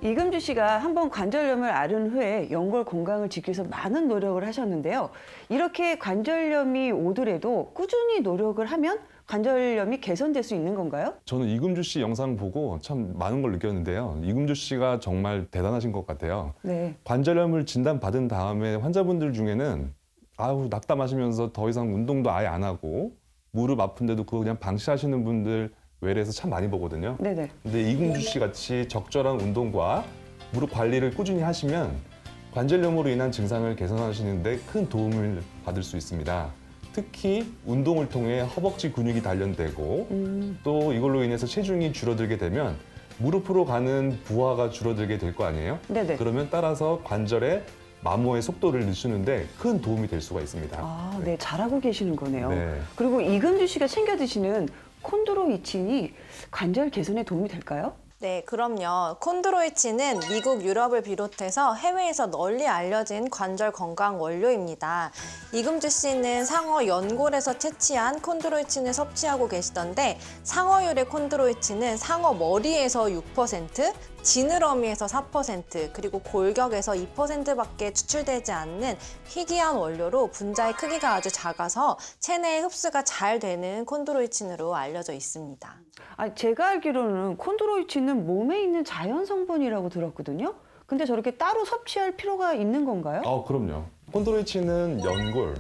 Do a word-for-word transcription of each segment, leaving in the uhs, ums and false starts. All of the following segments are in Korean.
이금주 씨가 한번 관절염을 앓은 후에 연골 건강을 지키기 위해서 많은 노력을 하셨는데요. 이렇게 관절염이 오더라도 꾸준히 노력을 하면 관절염이 개선될 수 있는 건가요? 저는 이금주 씨 영상 보고 참 많은 걸 느꼈는데요. 이금주 씨가 정말 대단하신 것 같아요. 네. 관절염을 진단받은 다음에 환자분들 중에는 아우 낙담하시면서 더 이상 운동도 아예 안 하고 무릎 아픈데도 그거 그냥 방치하시는 분들 외래에서 참 많이 보거든요. 네네. 근데 이금주 씨 같이 적절한 운동과 무릎 관리를 꾸준히 하시면 관절염으로 인한 증상을 개선하시는 데 큰 도움을 받을 수 있습니다. 특히 운동을 통해 허벅지 근육이 단련되고 음. 또 이걸로 인해서 체중이 줄어들게 되면 무릎으로 가는 부하가 줄어들게 될 거 아니에요? 네네. 그러면 따라서 관절의 마모의 속도를 늦추는데 큰 도움이 될 수가 있습니다. 아, 네, 잘하고 계시는 거네요. 네. 그리고 이금주 씨가 챙겨 드시는 콘드로이친이 관절 개선에 도움이 될까요? 네, 그럼요. 콘드로이친은 미국, 유럽을 비롯해서 해외에서 널리 알려진 관절 건강 원료입니다. 이금주 씨는 상어 연골에서 채취한 콘드로이친을 섭취하고 계시던데 상어율의 콘드로이친은 상어 머리에서 육 퍼센트, 지느러미에서 사 퍼센트, 그리고 골격에서 이 퍼센트밖에 추출되지 않는 희귀한 원료로 분자의 크기가 아주 작아서 체내에 흡수가 잘 되는 콘드로이친으로 알려져 있습니다. 아, 제가 알기로는 콘드로이친은 몸에 있는 자연 성분이라고 들었거든요. 근데 저렇게 따로 섭취할 필요가 있는 건가요? 아, 그럼요. 콘드로이친은 연골,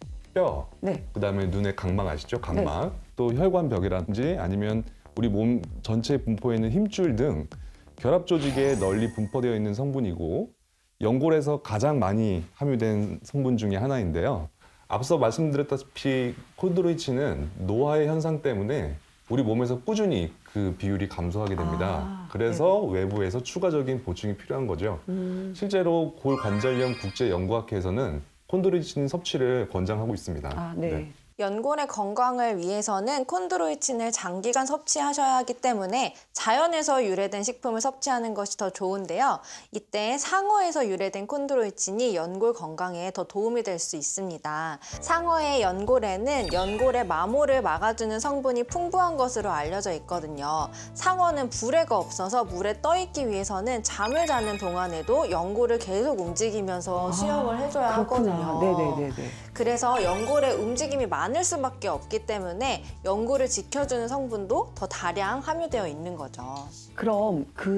뼈, 네. 그다음에 눈의 각막 아시죠? 각막, 네. 또 혈관벽이라든지 아니면 우리 몸 전체 분포에 있는 힘줄 등 결합 조직에 널리 분포되어 있는 성분이고 연골에서 가장 많이 함유된 성분 중에 하나인데요. 앞서 말씀드렸다시피 콘드로이친은 노화의 현상 때문에 우리 몸에서 꾸준히 그 비율이 감소하게 됩니다. 아, 그래서 네네. 외부에서 추가적인 보충이 필요한 거죠. 음. 실제로 골관절염 국제연구학회에서는 콘드로이친 섭취를 권장하고 있습니다. 아, 네. 네. 연골의 건강을 위해서는 콘드로이친을 장기간 섭취하셔야 하기 때문에 자연에서 유래된 식품을 섭취하는 것이 더 좋은데요. 이때 상어에서 유래된 콘드로이친이 연골 건강에 더 도움이 될 수 있습니다. 상어의 연골에는 연골의 마모를 막아주는 성분이 풍부한 것으로 알려져 있거든요. 상어는 부래가 없어서 물에 떠 있기 위해서는 잠을 자는 동안에도 연골을 계속 움직이면서 수영을 해줘야 아, 그렇구나. 하거든요. 네네네네. 그래서 연골의 움직임이 많을 수밖에 없기 때문에 연골을 지켜주는 성분도 더 다량 함유되어 있는 거죠. 그럼 그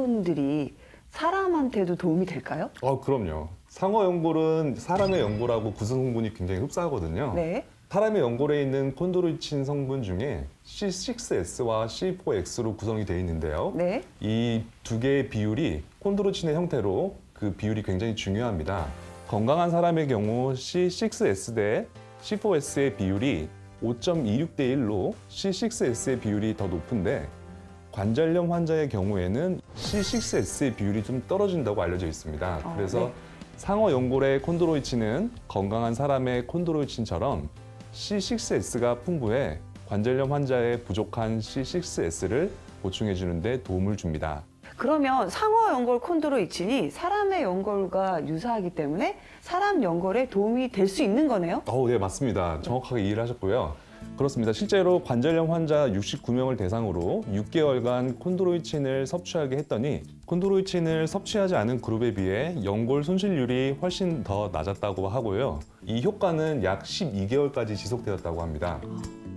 성분들이 사람한테도 도움이 될까요? 어, 그럼요. 상어 연골은 사람의 연골하고 구성 성분이 굉장히 흡사하거든요. 네. 사람의 연골에 있는 콘드로이친 성분 중에 씨 식스 에스와 씨 포 엑스로 구성이 되어 있는데요. 네. 이 두 개의 비율이 콘드로이친의 형태로 그 비율이 굉장히 중요합니다. 건강한 사람의 경우 씨 식스 에스 대 씨 포 에스의 비율이 오 점 이육 대 일로 씨 식스 에스의 비율이 더 높은데 관절염 환자의 경우에는 씨 식스 에스의 비율이 좀 떨어진다고 알려져 있습니다. 어, 그래서 네. 상어 연골의 콘드로이친은 건강한 사람의 콘드로이친처럼 씨 식스 에스가 풍부해 관절염 환자의 부족한 씨 식스 에스를 보충해 주는 데 도움을 줍니다. 그러면 상어 연골 콘드로이친이 사람의 연골과 유사하기 때문에 사람 연골에 도움이 될 수 있는 거네요? 어, 네, 맞습니다. 정확하게 이해를 하셨고요. 그렇습니다. 실제로 관절염 환자 육십구 명을 대상으로 육 개월간 콘드로이친을 섭취하게 했더니 콘드로이친을 섭취하지 않은 그룹에 비해 연골 손실률이 훨씬 더 낮았다고 하고요. 이 효과는 약 십이 개월까지 지속되었다고 합니다.